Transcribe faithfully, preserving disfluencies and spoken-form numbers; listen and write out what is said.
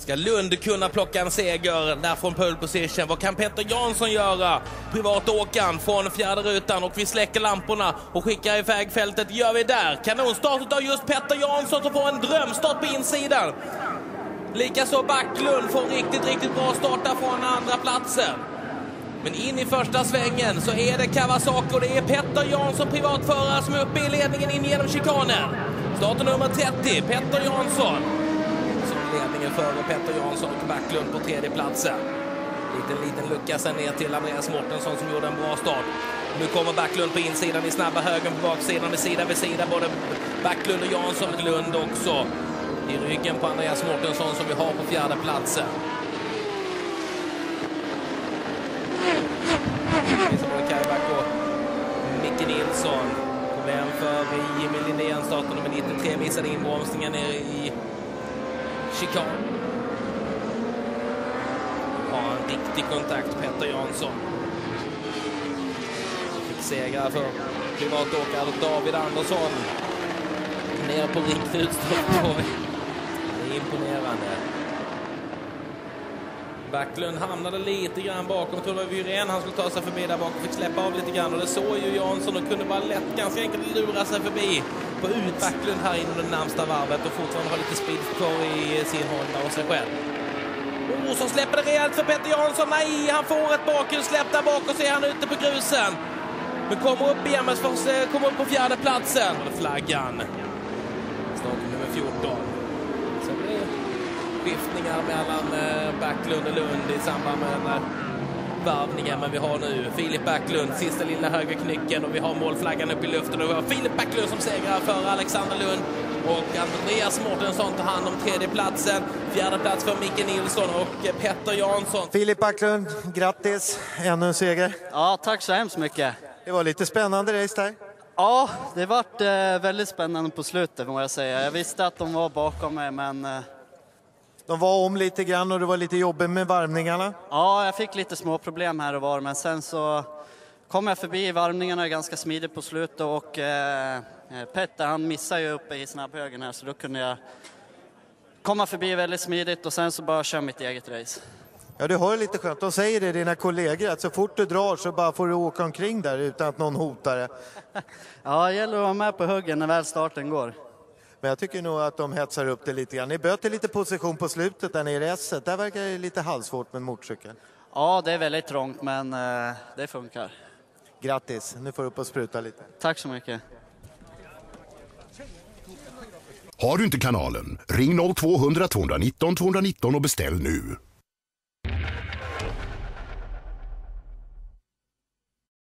Ska Lund kunna plocka en seger där från pole position? Vad kan Petter Jansson göra? Privatåkaren från fjärde rutan och vi släcker lamporna och skickar iväg fältet. Gör vi där? Kanonstartet av just Petter Jansson som får en drömstart på insidan. Likaså Backlund får riktigt, riktigt bra starta från andra platsen. Men in i första svängen så är det Kawasaki och det är Petter Jansson, privatförare, som är uppe i ledningen in genom chikanen. Starten nummer trettio, Petter Jansson. Så ledningen före Petter Jansson och Backlund på tredje platsen. Liten, liten lucka sen ner till Andreas Mårtensson som gjorde en bra start. Nu kommer Backlund på insidan i snabba högen på baksidan med sida vid sida. Både Backlund och Jansson och Lund också i ryggen på Andreas Mårtensson som vi har på fjärde platsen. Kajbak och Micke Nilsson. Problem för Jimmy Lindén, starten nummer nittiotre, missade inbromsningen nere i chikan. Har en riktig kontakt, Petter Jansson. Fick segrar för privatåkare David Andersson. Ner på riktigt utstråk. Det är imponerande. Backlund hamnade lite grann bakom. Jag tror det var Virén han skulle ta sig förbi där bakom. Fick släppa av lite grann. Och det såg ju Jansson och kunde bara lätt, ganska enkelt lura sig förbi. På ut Backlund här inom det närmsta varvet. Och fortfarande har lite speed kvar i sin Honda och sig själv. Och så släpper det rejält för Petter Jansson. Nej, han får ett bakhjulssläpp där bak och så är han ute på grusen. Nu kommer upp igen, men kommer upp på fjärde platsen. Flaggan. Snart nummer fjorton. Så det är skiftningar mellan Backlund och Lund i samband med den här varvningen. Men vi har nu Filip Backlund, sista lilla högerknycken, och vi har målflaggan upp i luften. Och vi har Filip Backlund som segrar för Alexander Lund. Och Andreas Mårtensson tar hand om tredje platsen. Fjärde plats för Micke Nilsson och Petter Jansson. Filip Backlund, grattis. Ännu en seger. Ja, tack så hemskt mycket. Det var lite spännande race där. Ja, det var eh, väldigt spännande på slutet, må jag säga. Jag visste att de var bakom mig, men... Eh... De var om lite grann och det var lite jobbigt med varvningarna. Ja, jag fick lite små problem här och var, men sen så kom jag förbi varvningarna ganska smidigt på slutet och eh, Petter han missade ju uppe i snabbhögen här, så då kunde jag komma förbi väldigt smidigt och sen så bara köra mitt eget race. Ja, du har ju lite skönt. De säger det, dina kollegor, att så fort du drar så bara får du åka omkring där utan att någon hotar det. Ja, det gäller att vara med på huggen när väl starten går. Men jag tycker nog att de hetsar upp det lite grann. Ni böter lite position på slutet där nere i S. Där verkar det lite halvsvårt med motorcykel. Ja, det är väldigt trångt, men eh, det funkar. Grattis, nu får du upp och spruta lite. Tack så mycket. Har du inte kanalen? Ring noll två hundra tvåhundranitton tvåhundranitton och beställ nu.